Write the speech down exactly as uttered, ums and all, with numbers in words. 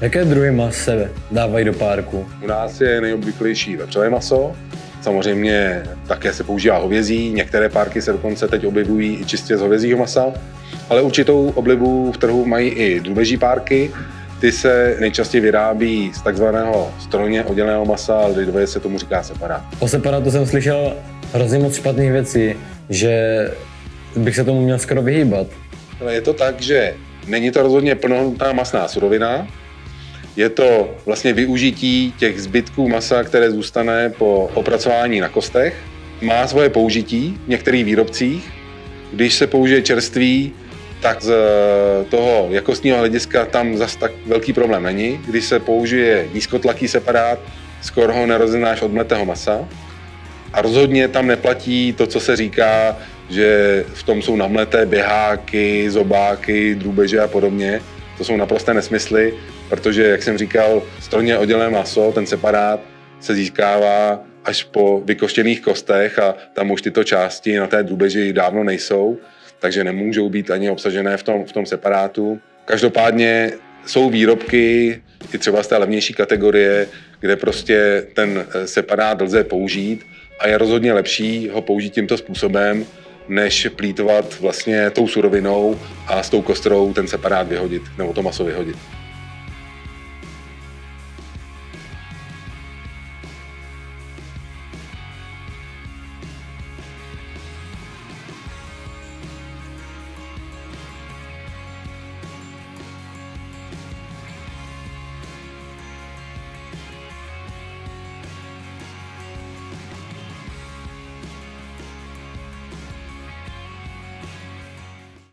Jaké druhy mas se dávají do párku? U nás je nejobvyklejší vepřové maso, samozřejmě také se používá hovězí, některé párky se dokonce teď objevují i čistě z hovězího masa, ale určitou oblibu v trhu mají i drůbeží párky. Ty se nejčastěji vyrábí z takzvaného strojně odděleného masa, ale lidově se tomu říká separát. O separátu jsem slyšel hrozně moc špatných věcí, že bych se tomu měl skoro vyhýbat. Je to tak, že není to rozhodně plnohodnotná masná surovina, je to vlastně využití těch zbytků masa, které zůstane po opracování na kostech. Má svoje použití v některých výrobcích. Když se použije čerství, tak z toho jakostního hlediska tam zas tak velký problém není. Když se použije nízkotlaký separát, skoro ho nerozeznáš od mletého masa. A rozhodně tam neplatí to, co se říká, že v tom jsou namleté běháky, zobáky, drůbeže a podobně. To jsou naprosté nesmysly, protože, jak jsem říkal, strojně oddělené maso, ten separát, se získává až po vykoštěných kostech a tam už tyto části na té drůbeži dávno nejsou, takže nemůžou být ani obsažené v tom, v tom separátu. Každopádně jsou výrobky, i třeba z té levnější kategorie, kde prostě ten separát lze použít a je rozhodně lepší ho použít tímto způsobem, než plýtvat vlastně tou surovinou a s tou kostrou ten separát vyhodit, nebo to maso vyhodit.